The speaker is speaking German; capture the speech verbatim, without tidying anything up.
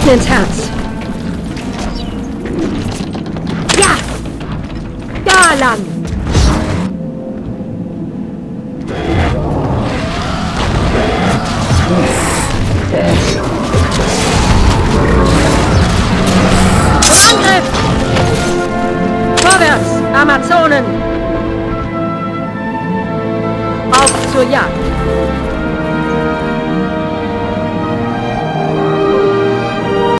Mitten ins Herz. Ja! Da lang! Zum Angriff! Vorwärts, Amazonen! Auf zur Jagd!